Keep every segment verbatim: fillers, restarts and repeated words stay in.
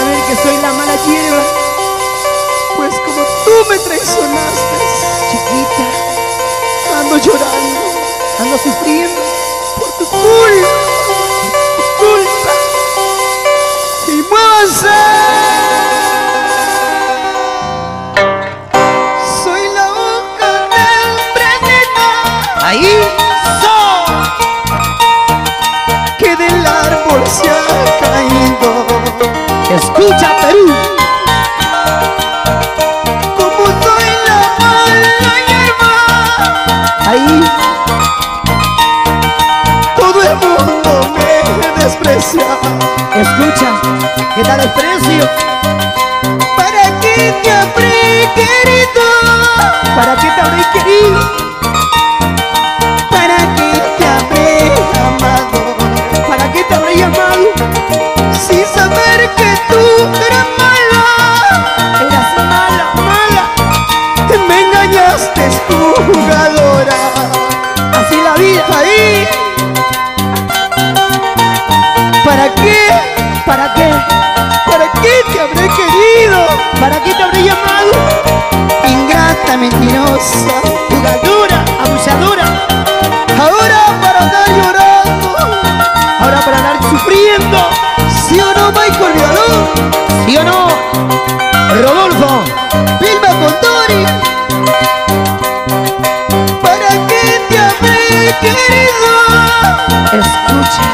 saber que soy la mala hierba, pues como tú me traicionaste, chiquita, ando llorando, ando sufriendo por tu culpa, por tu culpa. Y muévanse. Soy la hoja del prendedor. Ahí soy. Que del árbol se ha caído. Escucha, Perú. Como soy la mala hierba. Ahí. Todo el mundo me desprecia. Escucha, ¿qué tal el precio? ¿Para qué te habré querido? ¿Para qué te habré querido? ¿Para qué te habré amado? ¿Para qué te habré amado? Sin saber que tú eras mala. Eras mala, mala. Que me engañaste, jugadora. Así la vida ahí. ¿Para qué? ¿Para qué? ¿Para qué te habré querido? ¿Para qué te habré llamado? Ingrata, mentirosa, jugadora, abusadora. Ahora para andar llorando, ahora para andar sufriendo. ¿Sí o no, Michael Villalón? ¿Sí o no, Rodolfo? Vilma Condori. ¿Para qué te habré querido? Escucha.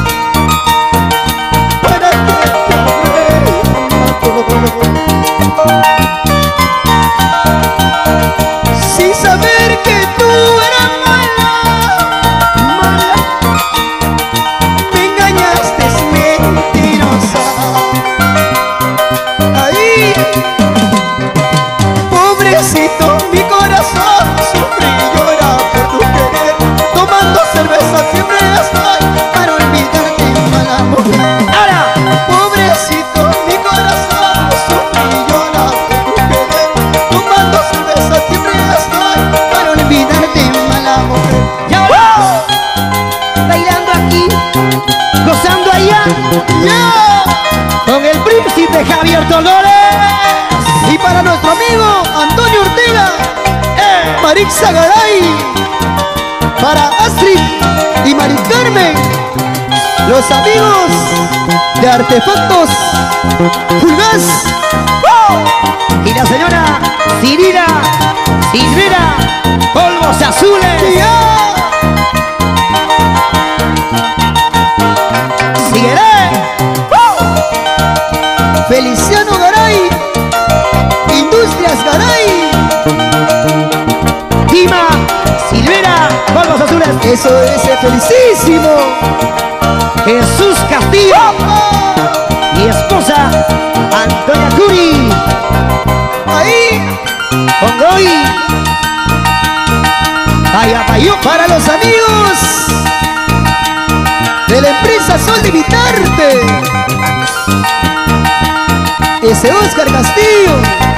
Sin saber que tú eras mala, mala, me engañaste, es mentirosa. Ahí, pobrecito, mi corazón sufre y llora por tu querer. Tomando cerveza siempre estoy para olvidarte, mala mujer. Ahora, pobrecito, mi corazón sufre y llora por tu querer. Tomando cerveza siempre estoy para olvidarte, mala mujer. Y ahora, bailando aquí, gozando allá, yeah, con el príncipe Javier Dolores. Y para nuestro amigo Antonio Ortega, eh, Marixa Garay, para Astrid y Mari Carmen, los amigos de Artefactos Fulgaz, ¡oh! Y la señora Cirila Silvera Polvos Azules, yeah. Seguiré, ¡oh! Feliciano Garay, Industrias Garay, Dima Silvera Polvos Azules. Eso es el felicísimo Jesús Castillo, oh, mi esposa Antonia Curi. Ahí, Pongoy, Ayapayo. Para los amigos de la empresa Sol de Vitarte, ese Oscar Castillo.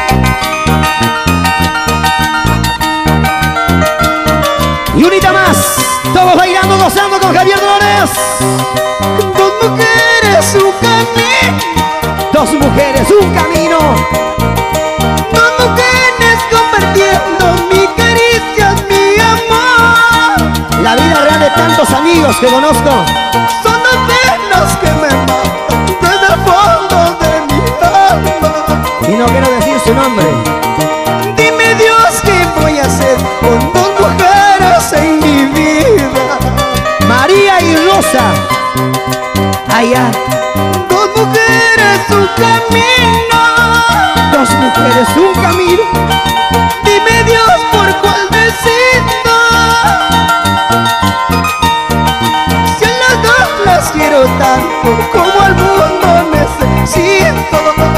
Y unita más, todos bailando, gozando con Javier Dolores. Dos mujeres, un camino. Dos mujeres, un camino. Dos mujeres compartiendo mi caricia, mi amor. La vida real de tantos amigos que conozco son dos penas que me matan desde el fondo de mi alma. Y no quiero decir su nombre. Dime, Dios, ¿qué voy a hacer con dos mujeres en mi vida? María y Rosa. Allá. Dos mujeres, un camino. Dos mujeres, un camino. Dime, Dios, ¿por cuál decido? Si a las dos las quiero tanto como al mundo necesito.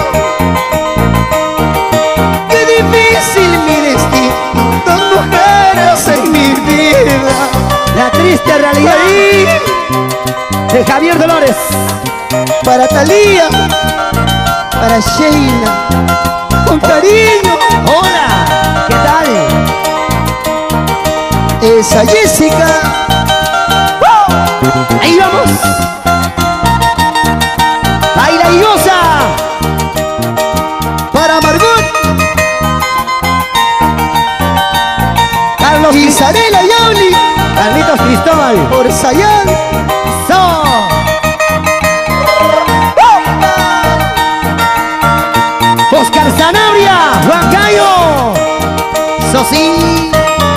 Qué difícil mi destino, dos mujeres en mi vida. La triste realidad de Javier Dolores. Para Talía, para Sheila, con cariño. Hola, ¿qué tal? Esa Jessica. ¡Oh! Ahí vamos. Baila y goza. So. Oscar Sanabria, Juan Cayo. So sí.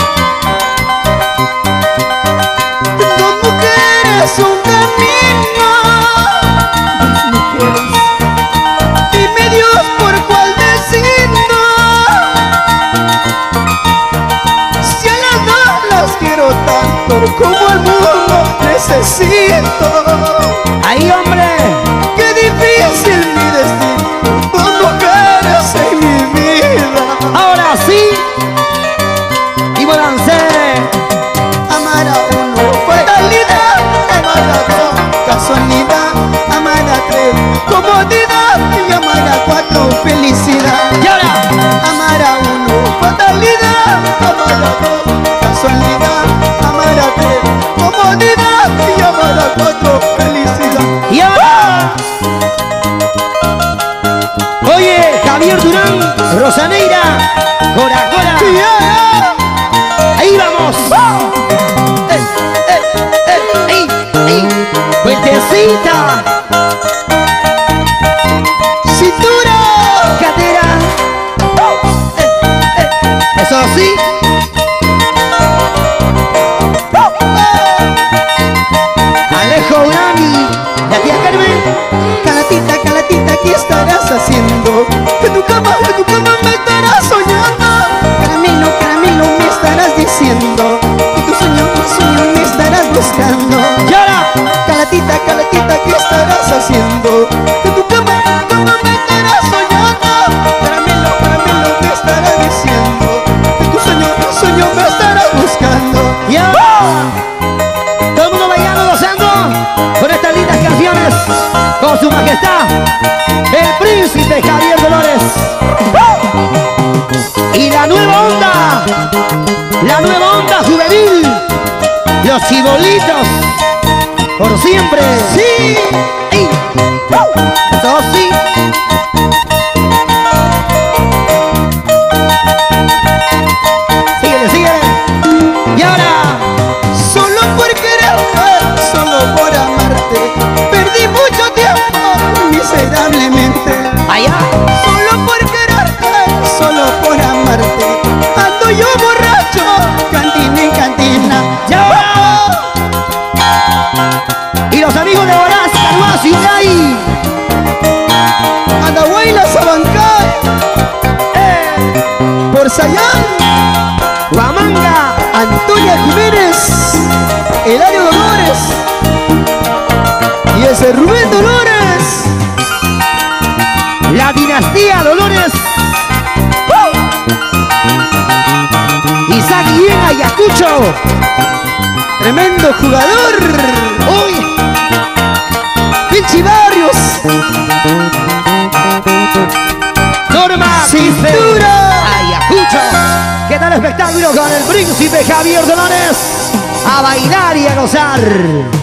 Dos mujeres, un camino. Dos mujeres. Dime Dios por cuál decido. Si a las dos las quiero tanto como el mundo necesito. Ahí, hombre. Qué difícil mi destino. Dos mujeres en mi vida. Ahora sí. Y balancé. Amar a uno, fatalidad. Amar a dos, casualidad. Amar a tres, comodidad. Y amar a cuatro, felicidad. Y ahora. Amar a uno, fatalidad. Amar a dos, casualidad. Amar a tres, comodidad. Y amar a cuatro, felicidad. Y ahora. Oye, Javier Durán, Rosaneira, Cora Cora. Yeah. Ahí vamos. Eh, eh, eh, ahí, ahí. Vueltecita. Cintura. Cadera. Eh, eh. Eso sí. Alejo Urani, la tía Carmen. Calatita, calatita, ¿qué estarás haciendo? En tu cama, en tu cama me estarás soñando. Caramelo, caramelo, me estarás diciendo. En tu sueño, tu sueño me estarás buscando. Y ahora. Calatita, calatita, ¿qué estarás haciendo? En tu cama, en tu cama me estarás soñando. Caramelo, caramelo, me estarás diciendo. En tu sueño, tu sueño me estarás buscando. Y ahora. Todo el mundo bailando, gozando con estas lindas canciones. Con su majestad, el príncipe Javier Dolores. Y la nueva onda, la nueva onda juvenil, los chibolitos, por siempre. Sí, ¡ey! Eso sí. Síguele, síguele. Y ahora, Solo por quererte, solo por amarte, perdí mucho tiempo miserablemente. allá. Solo por quererte, solo por amarte, ando yo borracho, cantina en cantina. Y ahora. Y los amigos de Horaz, Canuas y Unai. Andahuayla, Sabancay, Eh, por Sayán, Huamanga. Antonia Jiménez, Eladio Dolores y ese Rubén Dolores. La dinastía Dolores. ¡Uh! Isaac Guillén Ayacucho. Tremendo jugador. Uy. Pinchi Barrios. Norma Cintura. Ayacucho. ¿Qué tal espectáculo con el príncipe Javier Dolores? A bailar y a gozar.